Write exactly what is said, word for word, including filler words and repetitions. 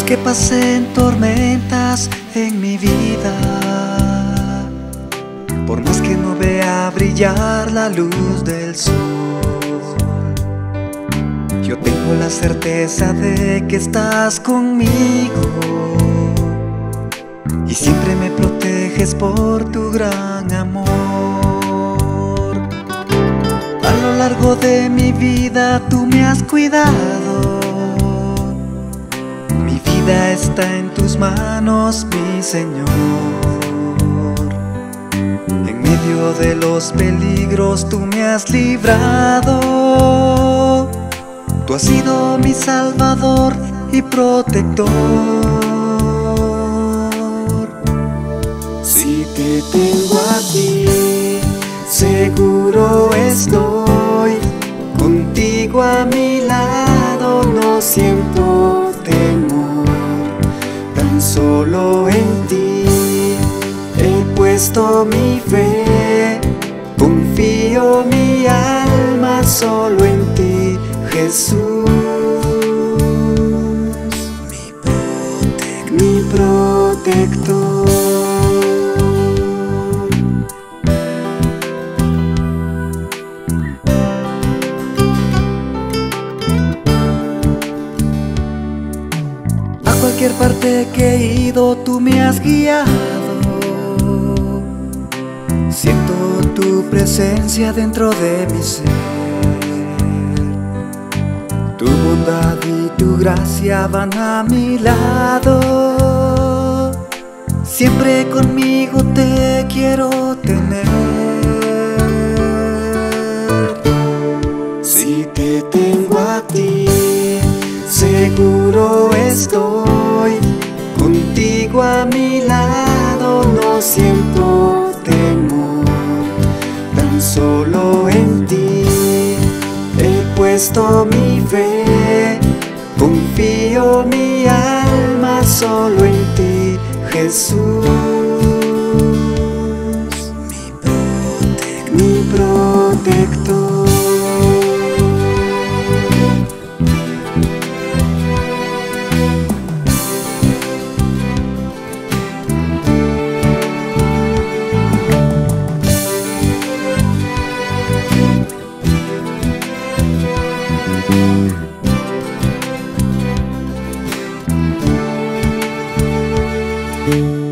que pasen tormentas en mi vida, por más que no vea brillar la luz del sol, yo tengo la certeza de que estás conmigo y siempre me proteges por tu gran amor. A lo largo de mi vida tú me has cuidado, mi vida está en tus manos, mi Señor. En medio de los peligros tú me has librado, tú has sido mi salvador y protector. Si te tengo a ti, seguro estoy, contigo a mi lado no siento temor. Tan solo en ti he puesto mi fe, confío mi alma solo en ti, Jesús. Mi protector, mi protector. A cualquier parte que he ido tú me has guiado, siento tu presencia dentro de mi ser. Tu bondad y tu gracia van a mi lado, siempre conmigo te quiero tener. Si te tengo a ti, seguro estoy, contigo a mi lado no siento temor. Tan solo en ti he puesto mi fe, confío mi alma solo en ti, Jesús. Mi protector, mi protector. Thank you.